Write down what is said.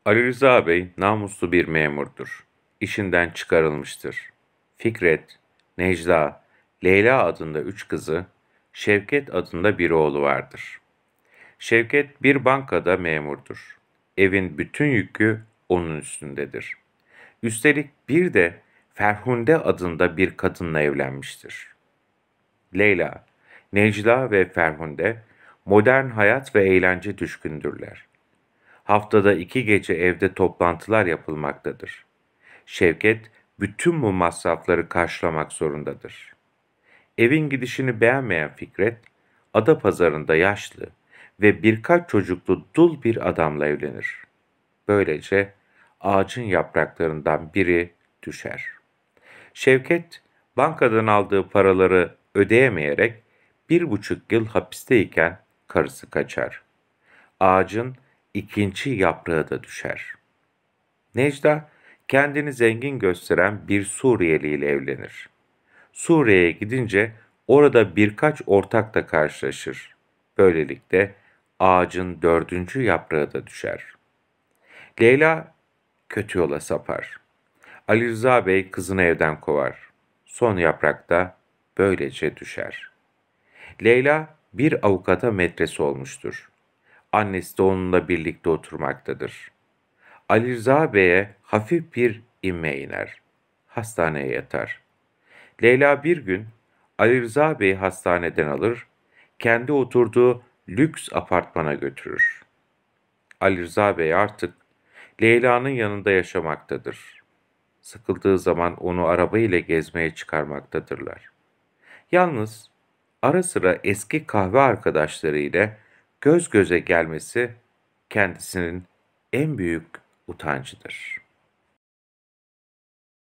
Ali Rıza Bey namuslu bir memurdur. İşinden çıkarılmıştır. Fikret, Necla, Leyla adında 3 kızı, Şevket adında bir oğlu vardır. Şevket bir bankada memurdur. Evin bütün yükü onun üstündedir. Üstelik bir de Ferhunde adında bir kadınla evlenmiştir. Leyla, Necla ve Ferhunde modern hayat ve eğlence düşkündürler. Haftada 2 gece evde toplantılar yapılmaktadır. Şevket bütün bu masrafları karşılamak zorundadır. Evin gidişini beğenmeyen Fikret, Adapazarı'nda yaşlı ve birkaç çocuklu dul bir adamla evlenir. Böylece ağacın yapraklarından biri düşer. Şevket, bankadan aldığı paraları ödeyemeyerek 1,5 yıl hapisteyken karısı kaçar. Ağacın ikinci yaprağı da düşer. Necla, kendini zengin gösteren bir Suriyeli ile evlenir. Suriye'ye gidince orada birkaç ortakla karşılaşır. Böylelikle ağacın 4. yaprağı da düşer. Leyla kötü yola sapar. Ali Rıza Bey kızını evden kovar. Son yaprak da böylece düşer. Leyla bir avukata metresi olmuştur. Annesi de onunla birlikte oturmaktadır. Ali Rıza Bey'e hafif bir inme iner. Hastaneye yatar. Leyla bir gün Ali Rıza Bey'i hastaneden alır, kendi oturduğu lüks apartmana götürür. Ali Rıza Bey artık Leyla'nın yanında yaşamaktadır. Sıkıldığı zaman onu araba ile gezmeye çıkarmaktadırlar. Yalnız ara sıra eski kahve arkadaşları ile göz göze gelmesi kendisinin en büyük utancıdır.